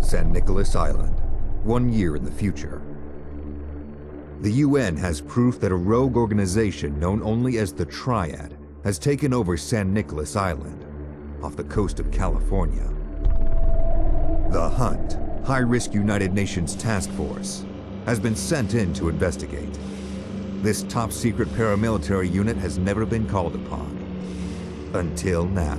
San Nicolas Island, 1 year in the future. The UN has proof that a rogue organization known only as the Triad has taken over San Nicolas Island, off the coast of California. The Hunt, high-risk United Nations task force, has been sent in to investigate. This top-secret paramilitary unit has never been called upon. Until now.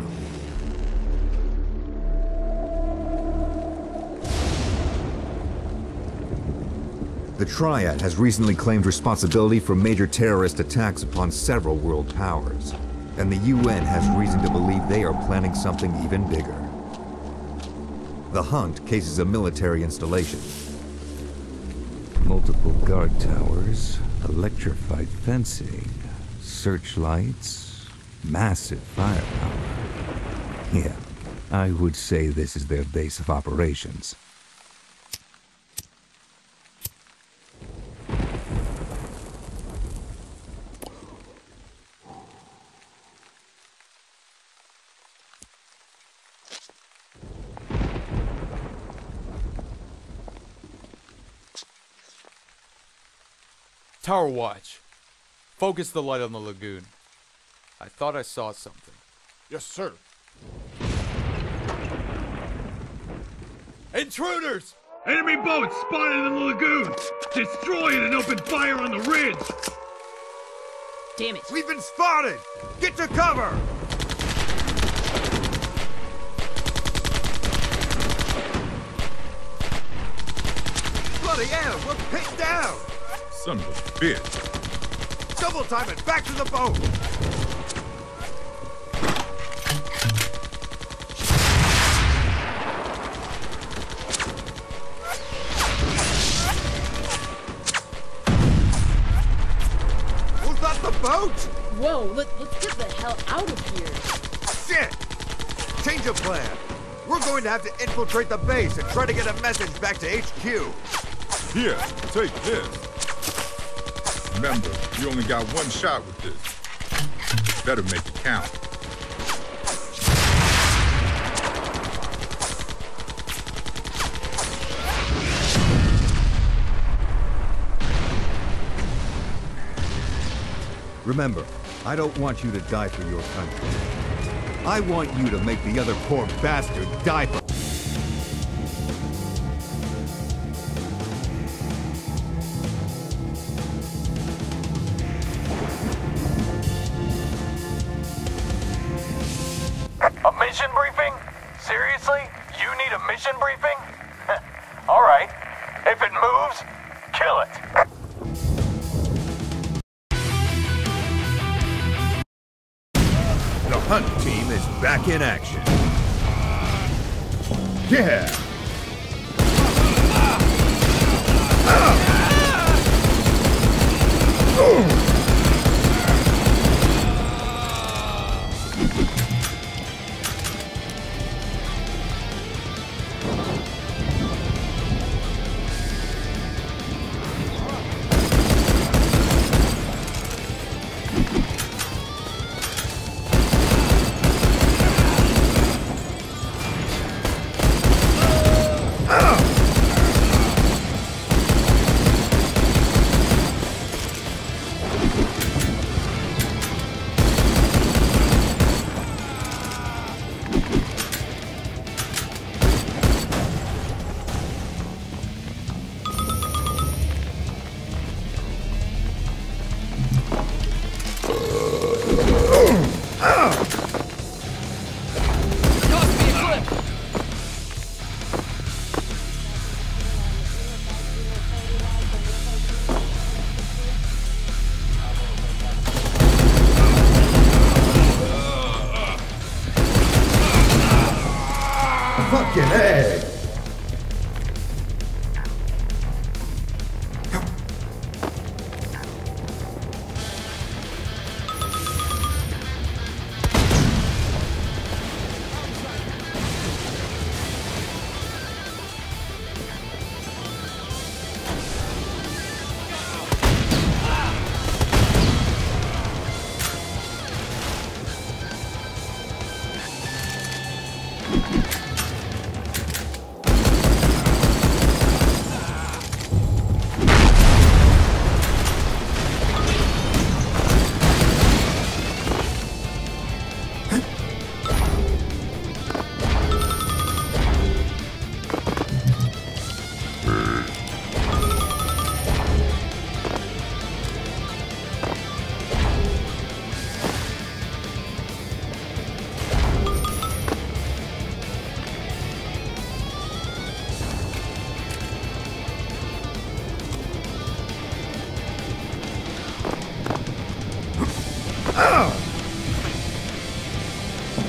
The Triad has recently claimed responsibility for major terrorist attacks upon several world powers, and the UN has reason to believe they are planning something even bigger. The Hunt cases a military installation. Multiple guard towers, electrified fencing, searchlights, massive firepower. Yeah, I would say this is their base of operations. Tower watch. Focus the light on the lagoon. I thought I saw something. Yes, sir. Intruders! Enemy boats spotted in the lagoon! Destroy it and open fire on the ridge! Damn it. We've been spotted! Get to cover! Bloody hell, we're pinned down! Son of a bitch! Double time it, back to the boat! Was that the boat? Whoa, let's get the hell out of here. Shit! Change of plan. We're going to have to infiltrate the base and try to get a message back to HQ. Here, take this. Remember, you only got one shot with this. Better make it count. Remember, I don't want you to die for your country. I want you to make the other poor bastard die for... A mission briefing? Seriously? You need a mission briefing? All right. If it moves, kill it. The Hunt team is back in action. Yeah! Fucking egg!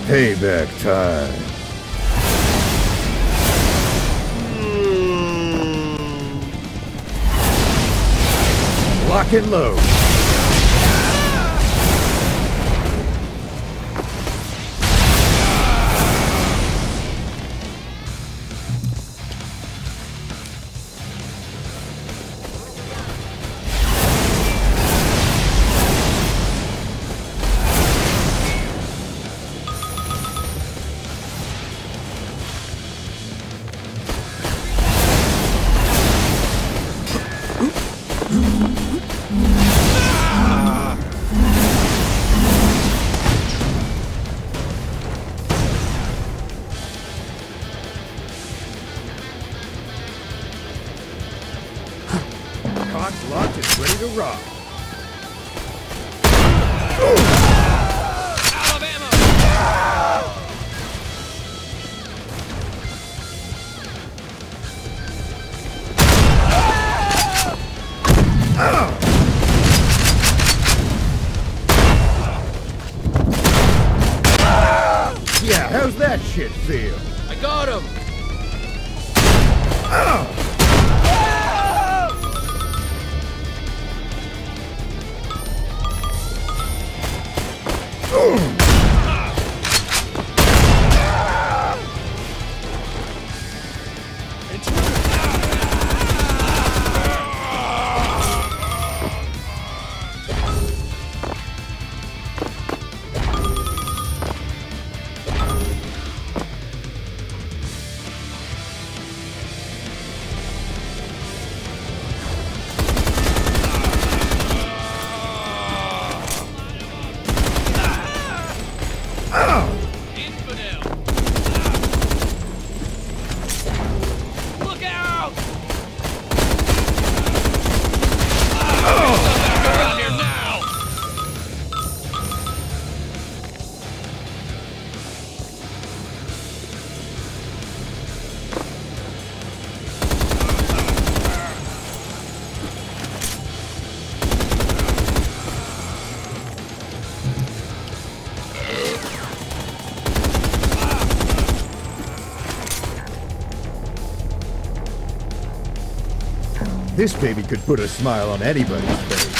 Payback time. Lock and load. Cock's locked and ready to rock. Out of ammo! Yeah, how's that shit feel? I got him! Infidel! Look out! Get around here now! This baby could put a smile on anybody's face.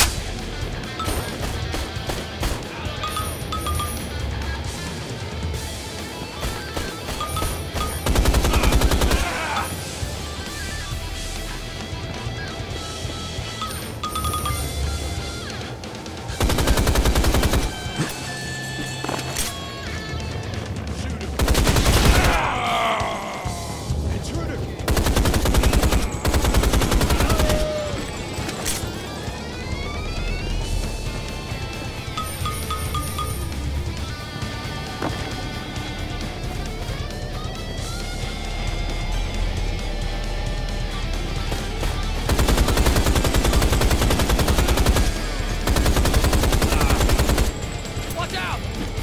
Watch out!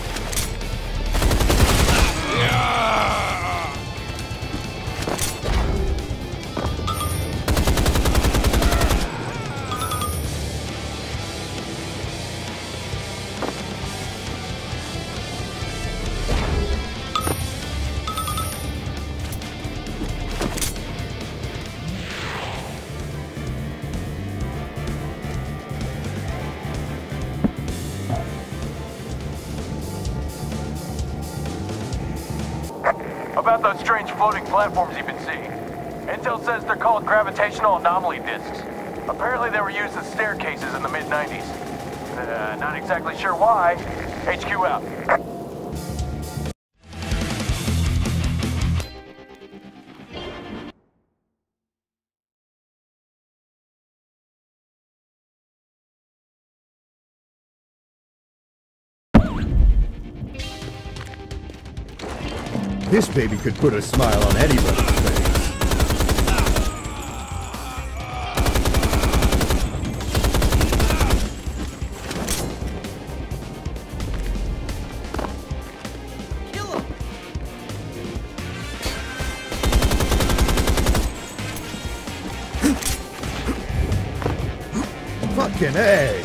About those strange floating platforms you've been seeing. Intel says they're called gravitational anomaly disks. Apparently they were used as staircases in the mid-90s. Not exactly sure why. HQ out. This baby could put a smile on anybody's face. Fucking A!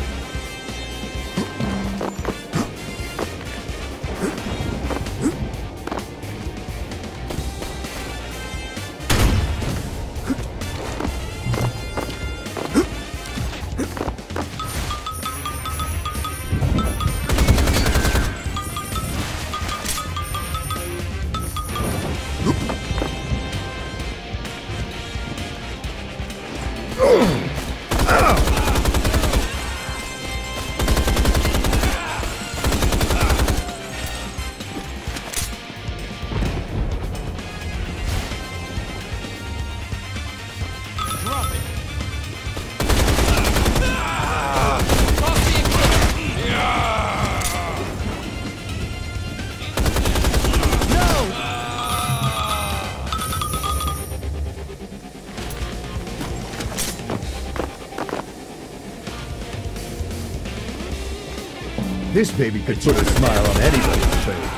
This baby could put a smile on anybody's face.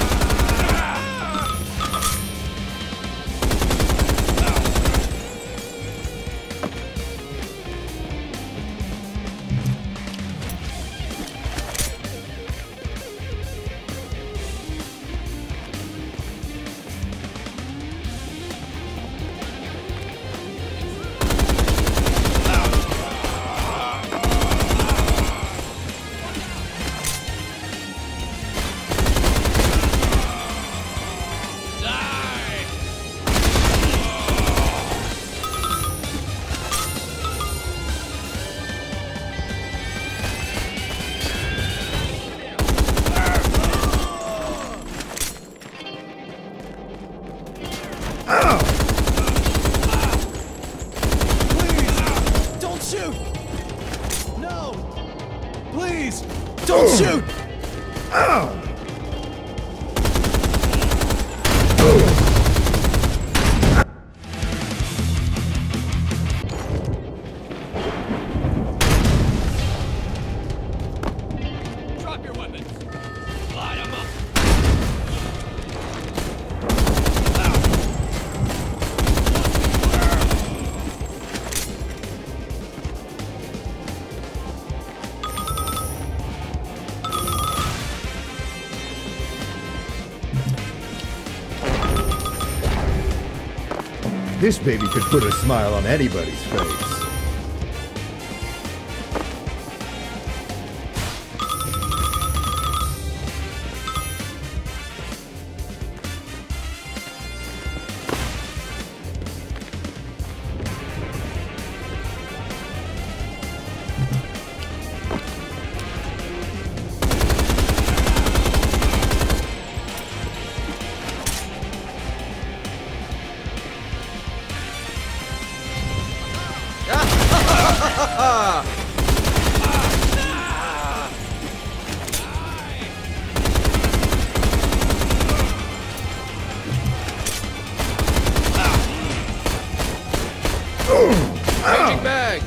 Don't shoot! Drop your weapons. Light 'em up. This baby could put a smile on anybody's face. Changing bag.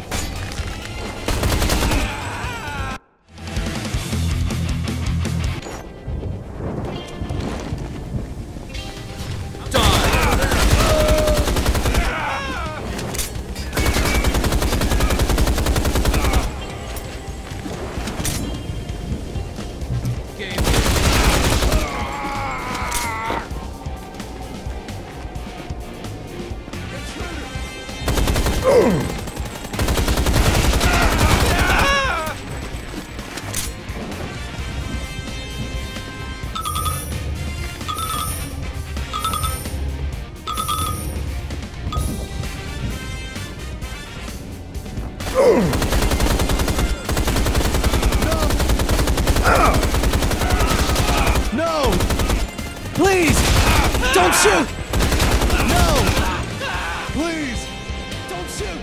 No! Please! Don't shoot! No! Please! Don't shoot!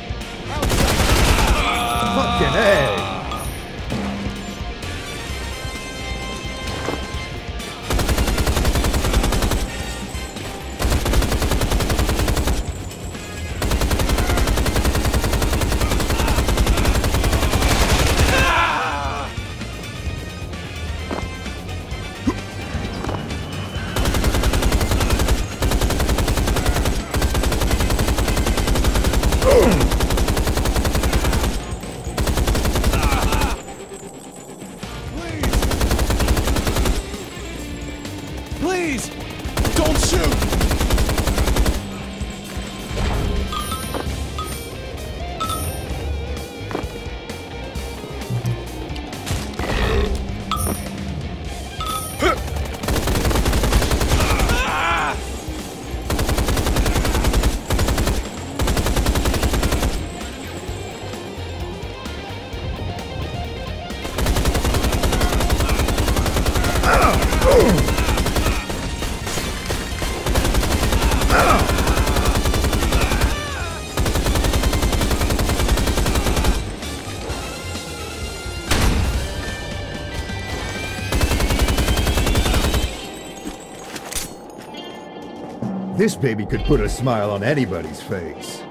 Fucking A! Please! Don't shoot! This baby could put a smile on anybody's face.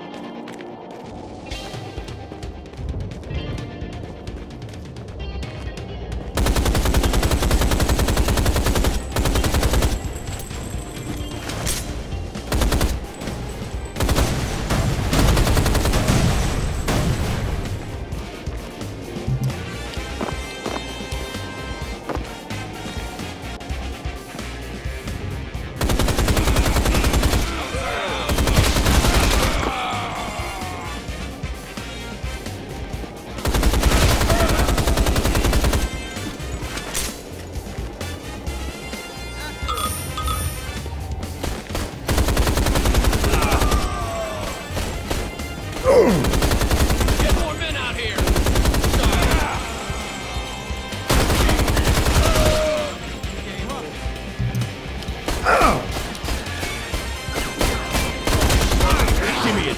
Give me it.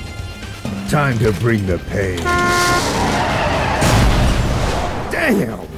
Time to bring the pain. Damn!